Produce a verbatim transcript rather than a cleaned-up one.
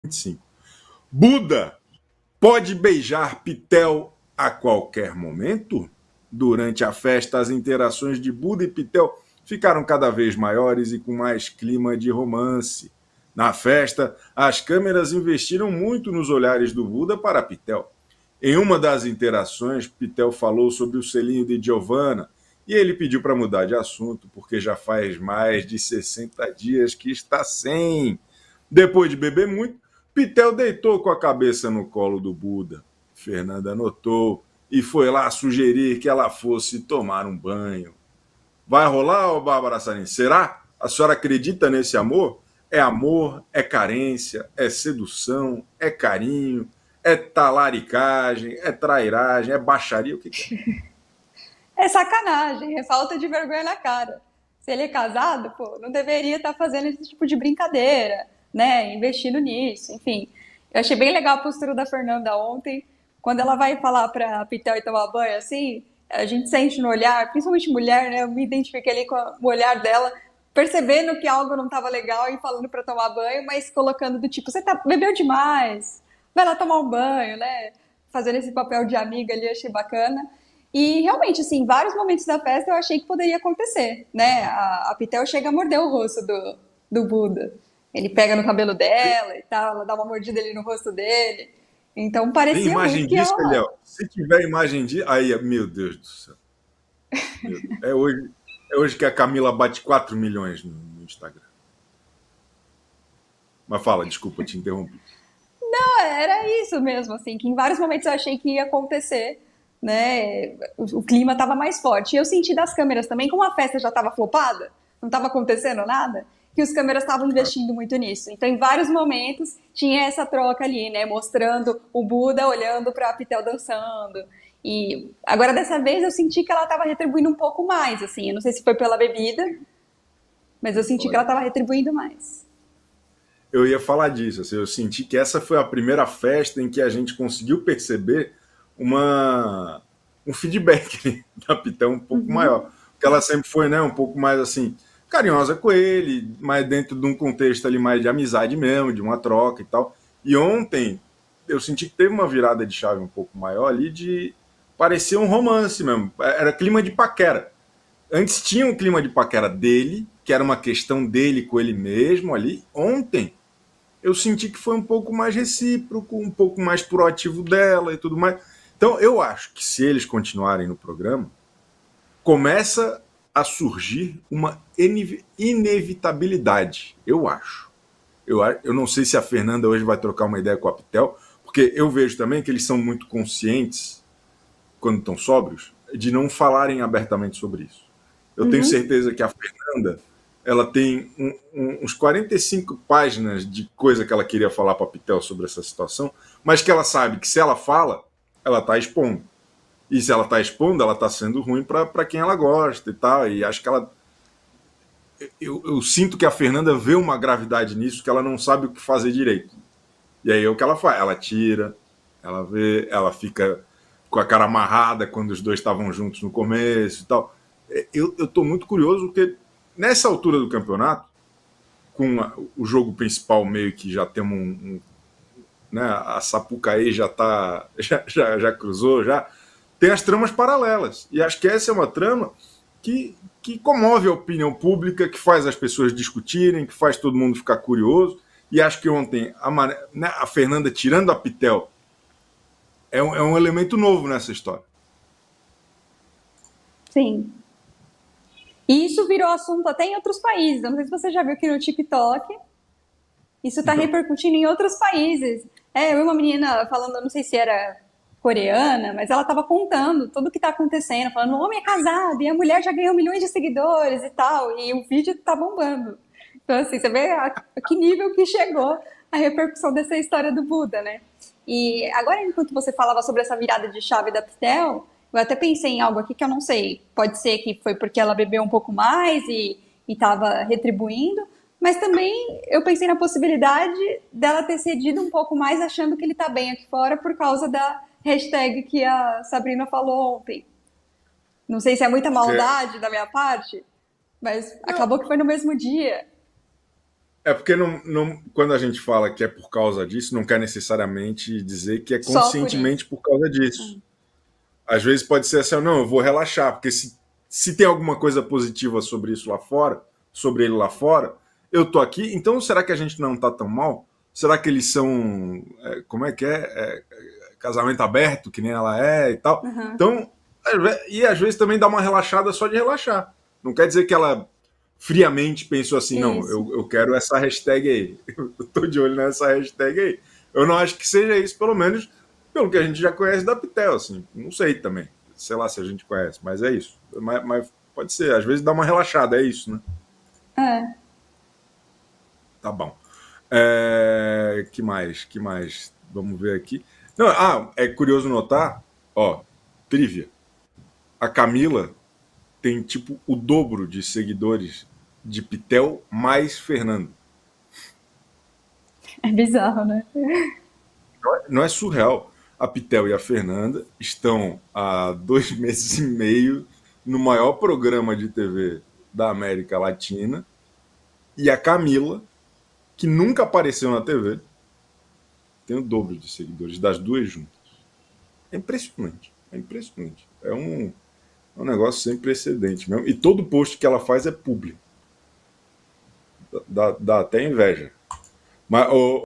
vinte e cinco. Buda pode beijar Pitel a qualquer momento? Durante a festa, as interações de Buda e Pitel ficaram cada vez maiores e com mais clima de romance. Na festa, as câmeras investiram muito nos olhares do Buda para Pitel. Em uma das interações, Pitel falou sobre o selinho de Giovanna e ele pediu para mudar de assunto porque já faz mais de sessenta dias que está sem. Depois de beber muito, Pitel deitou com a cabeça no colo do Buda. Fernanda notou e foi lá sugerir que ela fosse tomar um banho. Vai rolar, ô Bárbara Sarin? Será? A senhora acredita nesse amor? É amor, é carência, é sedução, é carinho, é talaricagem, é trairagem, é baixaria, o que, que é? É sacanagem, é falta de vergonha na cara. Se ele é casado, pô, não deveria estar fazendo esse tipo de brincadeira, né? Investindo nisso, enfim. Eu achei bem legal a postura da Fernanda ontem, quando ela vai falar pra Pitel e tomar banho, assim, a gente sente no olhar, principalmente mulher, né? Eu me identifiquei ali com o olhar dela, percebendo que algo não estava legal e falando para tomar banho, mas colocando do tipo, você tá, bebeu demais, vai lá tomar um banho, né? Fazendo esse papel de amiga ali, achei bacana. E realmente, assim, em vários momentos da festa eu achei que poderia acontecer, né? A, a Pitel chega a morder o rosto do, do Buda. Ele pega no cabelo dela e tal, ela dá uma mordida ali no rosto dele. Então Tem parecia muito imagem que ia disso, rolar. Léo? Se tiver imagem disso. Aí, meu Deus do céu. Meu Deus. É, hoje, é hoje que a Camila bate quatro milhões no, no Instagram. Mas fala, desculpa, te interrompi. Não, era isso mesmo, assim, que em vários momentos eu achei que ia acontecer, né? O, o clima estava mais forte. E eu senti das câmeras também, como a festa já estava flopada, não estava acontecendo nada, que os câmeras estavam investindo muito nisso. Então, em vários momentos, tinha essa troca ali, né? Mostrando o Buda olhando para a Pitel dançando. E agora, dessa vez, eu senti que ela estava retribuindo um pouco mais, assim. Eu não sei se foi pela bebida, mas eu senti que ela Olha, estava retribuindo mais. eu ia falar disso. Assim, eu senti que essa foi a primeira festa em que a gente conseguiu perceber uma, um feedback da Pitão um pouco Uhum. maior. Porque ela sempre foi, né, um pouco mais assim, carinhosa com ele, mas dentro de um contexto ali mais de amizade mesmo, de uma troca e tal. E ontem eu senti que teve uma virada de chave um pouco maior ali de parecer um romance mesmo. Era clima de paquera. Antes tinha um clima de paquera dele, que era uma questão dele com ele mesmo ali. Ontem eu senti que foi um pouco mais recíproco, um pouco mais proativo dela e tudo mais. Então, eu acho que se eles continuarem no programa, começa a surgir uma inevitabilidade, eu acho. Eu, eu não sei se a Fernanda hoje vai trocar uma ideia com a Pitel, porque eu vejo também que eles são muito conscientes, quando estão sóbrios, de não falarem abertamente sobre isso. Eu tenho Uhum. certeza que a Fernanda ela tem um, um, uns quarenta e cinco páginas de coisa que ela queria falar para a Pitel sobre essa situação, mas que ela sabe que se ela fala, ela está expondo. E se ela está expondo, ela está sendo ruim para quem ela gosta e tal. E acho que ela. Eu, eu sinto que a Fernanda vê uma gravidade nisso que ela não sabe o que fazer direito. E aí é o que ela faz. Ela tira, ela vê, ela fica com a cara amarrada quando os dois estavam juntos no começo e tal. Eu, eu tô muito curioso porque nessa altura do campeonato, com a, o jogo principal meio que já temos um, um né, a Sapucaí já tá já, já, já cruzou, já tem as tramas paralelas. E acho que essa é uma trama que, que comove a opinião pública, que faz as pessoas discutirem, que faz todo mundo ficar curioso. E acho que ontem a, né, a Fernanda tirando a Pitel é um, é um elemento novo nessa história. Sim. E isso virou assunto até em outros países. Eu não sei se você já viu que no TikTok isso está Não. repercutindo em outros países. É, eu vi uma menina falando, eu não sei se era coreana, mas ela estava contando tudo o que está acontecendo, falando o homem é casado e a mulher já ganhou milhões de seguidores e tal, e o vídeo está bombando. Então, assim, você vê a, a que nível que chegou a repercussão dessa história do Buda, né? E agora, enquanto você falava sobre essa virada de chave da Pitel, eu até pensei em algo aqui que eu não sei. Pode ser que foi porque ela bebeu um pouco mais e estava retribuindo, mas também eu pensei na possibilidade dela ter cedido um pouco mais achando que ele tá bem aqui fora por causa da hashtag que a Sabrina falou ontem. Não sei se é muita Porque maldade da minha parte, mas não, acabou que foi no mesmo dia. É porque não, não, quando a gente fala que é por causa disso, não quer necessariamente dizer que é Só por conscientemente isso. por causa disso. Às vezes pode ser assim, não, eu vou relaxar, porque se, se tem alguma coisa positiva sobre isso lá fora, sobre ele lá fora, eu tô aqui, então será que a gente não tá tão mal? Será que eles são, é, como é que é? É, casamento aberto, que nem ela é e tal? Uhum. Então, e às vezes também dá uma relaxada só de relaxar. Não quer dizer que ela friamente pensou assim, não, Isso. eu, eu quero essa hashtag aí. Eu tô de olho nessa hashtag aí. Eu não acho que seja isso, pelo menos pelo que a gente já conhece da Pitel, assim. Não sei também. Sei lá se a gente conhece, mas é isso. Mas, mas pode ser, às vezes dá uma relaxada, é isso, né? É. Tá bom. É, que mais? Que mais? Vamos ver aqui. Não, ah, é curioso notar, ó, trivia. A Camila tem tipo o dobro de seguidores de Pitel mais Fernando. É bizarro, né? Não é surreal. A Pitel e a Fernanda estão há dois meses e meio no maior programa de T V da América Latina. E a Camila, que nunca apareceu na T V, tem o dobro de seguidores das duas juntas. É impressionante. É impressionante. É um, é um negócio sem precedente mesmo. E todo post que ela faz é público. Dá, dá até inveja. Mas,